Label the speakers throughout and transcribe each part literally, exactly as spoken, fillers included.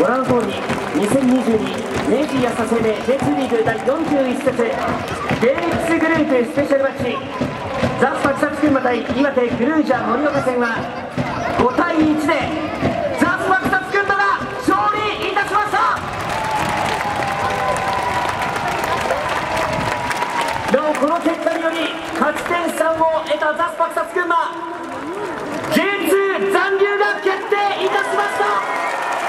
Speaker 1: ご覧の通りにせんにじゅうに明治安田生命 ジェイツー リーグだいよんじゅういち節 ジェイエックス グループスペシャルマッチザ・スパ草津群馬対岩手グルージャ盛岡戦はごたいいちでザ・スパ草津群馬が勝利いたしました。なおこの結果により勝ち点さんを得たザ・スパ草津群馬 ジェイツー 残留が決定いたしました。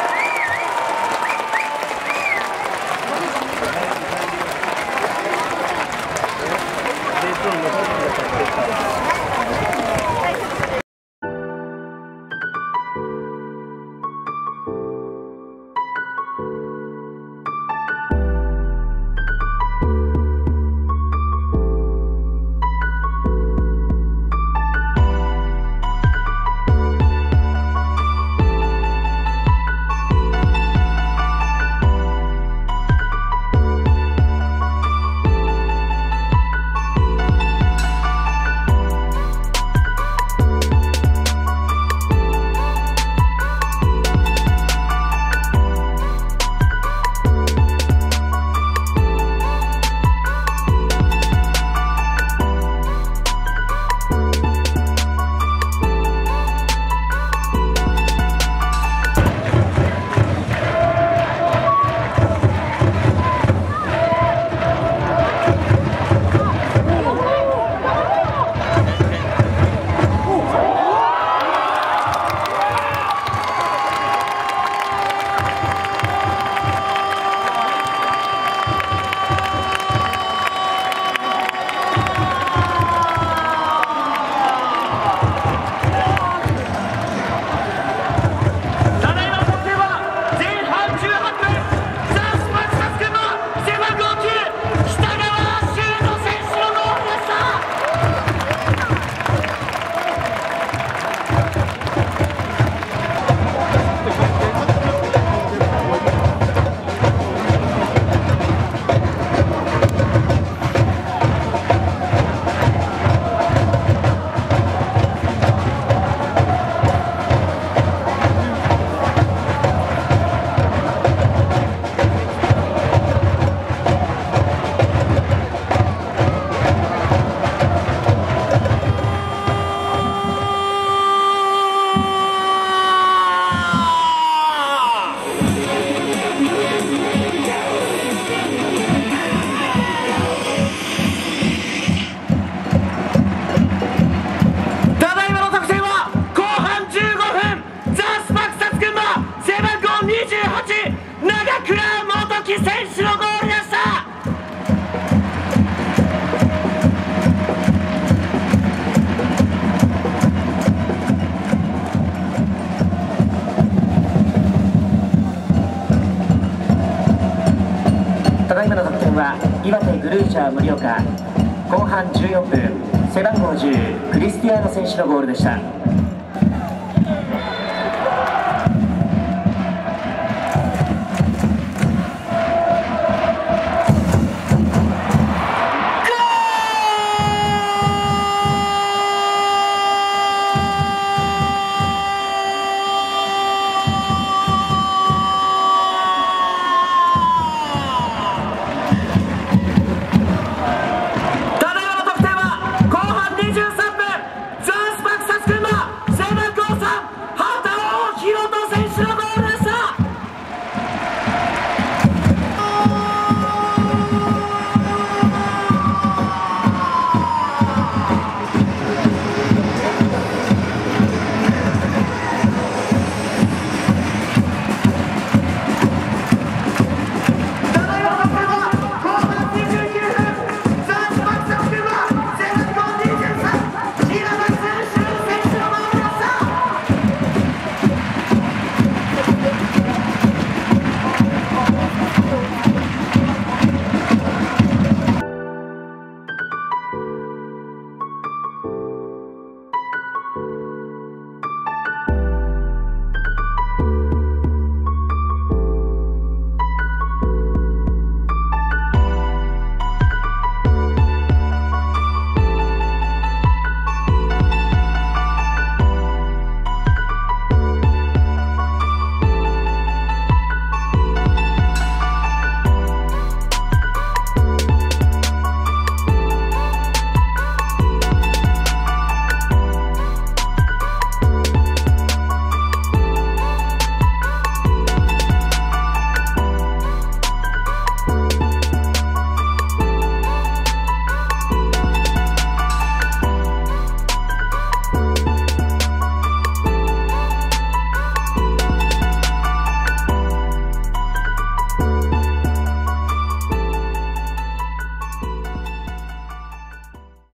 Speaker 2: ただいまの得点は岩手グルージャー盛岡後半じゅうよんぷん背番号じゅうクリスティアーノ選手のゴールでした。